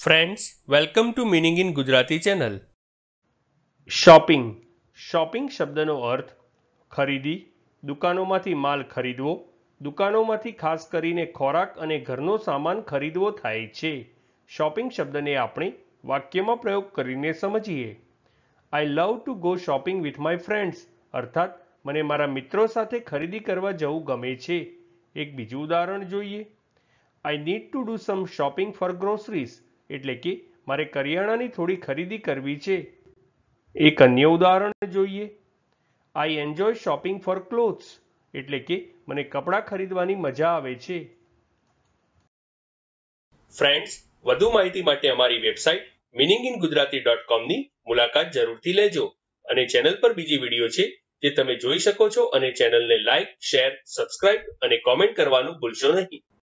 Friends, welcome to meaning in Gujarati channel. Shopping. Shopping શબ્દનો અર્થ ખરીદી, દુકાનોમાંથી માલ ખરીદવો, દુકાનોમાંથી ખાસ કરીને ખોરાક અને ઘરનો સામાન ખરીદવો થાય છે. શોપિંગ શબ્દને આપણે વાક્યમાં પ્રયોગ કરીને સમજીએ. I love to go shopping with my friends, અર્થાત મને મારા મિત્રો સાથે ખરીદી કરવા જવું ગમે છે. એક બીજું ઉદાહરણ જોઈએ. I need to do some shopping for groceries, એટલે કે મારે કરિયાણાની થોડી ખરીદી કરવી છે. એક અન્ય ઉદાહરણ જોઈએ. I enjoy shopping for clothes, એટલે કે મને કપડાં ખરીદવાની મજા આવે છે. ફ્રેન્ડ્સ, વધુ માહિતી માટે અમારી વેબસાઇટ meaninginggujarati.com ની મુલાકાત જરૂરથી લેજો. અને ચેનલ પર બીજી વિડીયો છે જે તમે જોઈ શકો છો, અને ચેનલને લાઇક, શેર, સબસ્ક્રાઇબ અને કોમેન્ટ કરવાનું ભૂલશો નહીં.